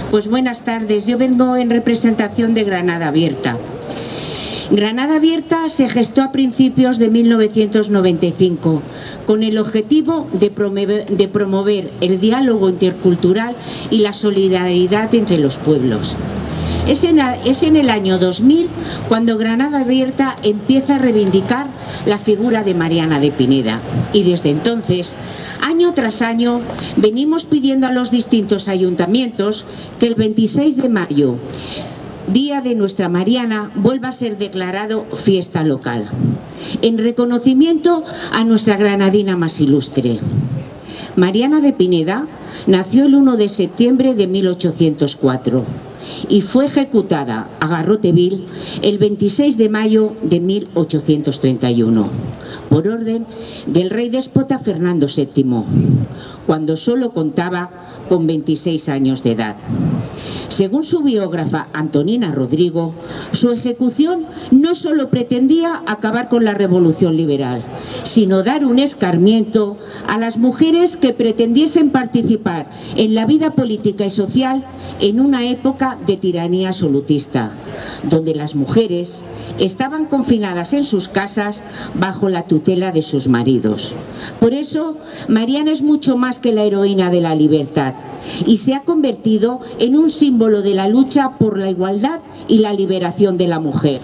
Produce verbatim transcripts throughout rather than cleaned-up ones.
Pues buenas tardes, yo vengo en representación de Granada Abierta. Granada Abierta se gestó a principios de mil novecientos noventa y cinco con el objetivo de promover, de promover el diálogo intercultural y la solidaridad entre los pueblos. Es en, es en el año dos mil cuando Granada Abierta empieza a reivindicar la figura de Mariana de Pineda, y desde entonces, año tras año, venimos pidiendo a los distintos ayuntamientos que el veintiséis de mayo, día de nuestra Mariana, vuelva a ser declarado fiesta local, en reconocimiento a nuestra granadina más ilustre. Mariana de Pineda nació el uno de septiembre de mil ochocientos cuatro y fue ejecutada a garrote vil el veintiséis de mayo de mil ochocientos treinta y uno por orden del rey déspota Fernando séptimo, cuando solo contaba con veintiséis años de edad. Según su biógrafa Antonina Rodrigo, su ejecución no solo pretendía acabar con la revolución liberal, sino dar un escarmiento a las mujeres que pretendiesen participar en la vida política y social en una época de tiranía absolutista, donde las mujeres estaban confinadas en sus casas bajo la tutela de sus maridos. Por eso, Mariana es mucho más que la heroína de la libertad y se ha convertido en un símbolo de la lucha por la igualdad y la liberación de la mujer.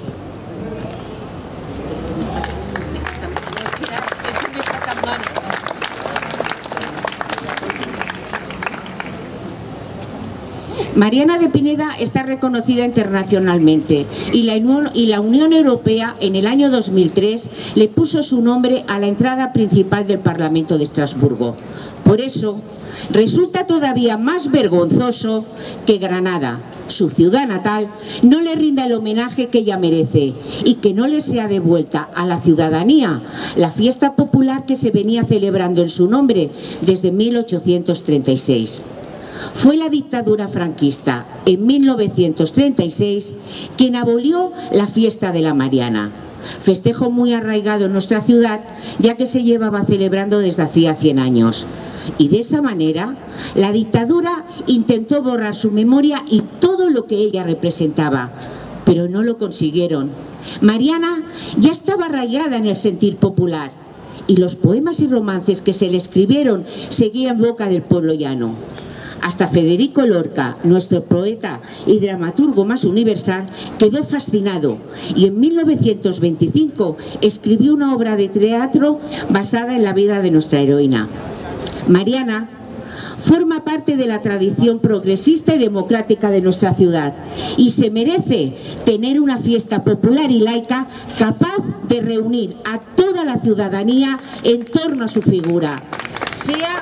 Mariana de Pineda está reconocida internacionalmente y la, y la Unión Europea en el año dos mil tres le puso su nombre a la entrada principal del Parlamento de Estrasburgo. Por eso, resulta todavía más vergonzoso que Granada, su ciudad natal, no le rinda el homenaje que ella merece y que no le sea devuelta a la ciudadanía la fiesta popular que se venía celebrando en su nombre desde mil ochocientos treinta y seis. Fue la dictadura franquista en mil novecientos treinta y seis quien abolió la fiesta de la Mariana, festejo muy arraigado en nuestra ciudad ya que se llevaba celebrando desde hacía cien años. Y de esa manera, la dictadura intentó borrar su memoria y todo lo que ella representaba, pero no lo consiguieron. Mariana ya estaba arraigada en el sentir popular y los poemas y romances que se le escribieron seguían en boca del pueblo llano. Hasta Federico Lorca, nuestro poeta y dramaturgo más universal, quedó fascinado y en mil novecientos veinticinco escribió una obra de teatro basada en la vida de nuestra heroína. Mariana forma parte de la tradición progresista y democrática de nuestra ciudad y se merece tener una fiesta popular y laica capaz de reunir a toda la ciudadanía en torno a su figura, sea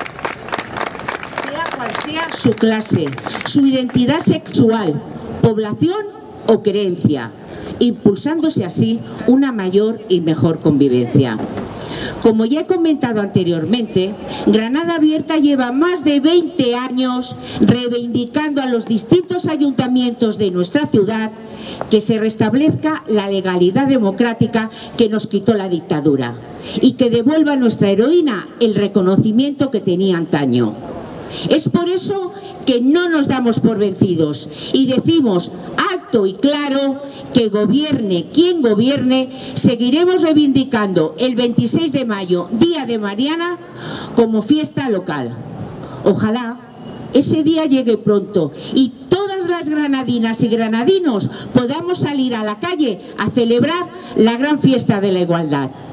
cual sea su clase, su identidad sexual, población o creencia, impulsándose así una mayor y mejor convivencia. Como ya he comentado anteriormente, Granada Abierta lleva más de veinte años reivindicando a los distintos ayuntamientos de nuestra ciudad que se restablezca la legalidad democrática que nos quitó la dictadura y que devuelva a nuestra heroína el reconocimiento que tenía antaño. Es por eso que no nos damos por vencidos y decimos alto y claro que gobierne quien gobierne, seguiremos reivindicando el veintiséis de mayo, Día de Mariana, como fiesta local. Ojalá ese día llegue pronto y todas las granadinas y granadinos podamos salir a la calle a celebrar la gran fiesta de la igualdad.